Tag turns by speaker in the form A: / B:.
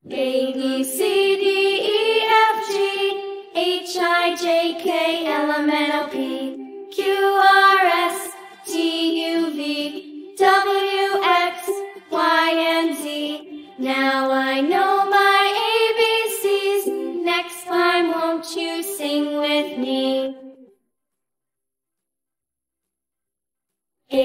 A: A, B, C, D, E, F, G, H, I, J, K, L, M, N, O, P, Q, R, S, T, U, V, W, X, Y, and Z. Now I know my ABCs. Next time, won't you sing with me?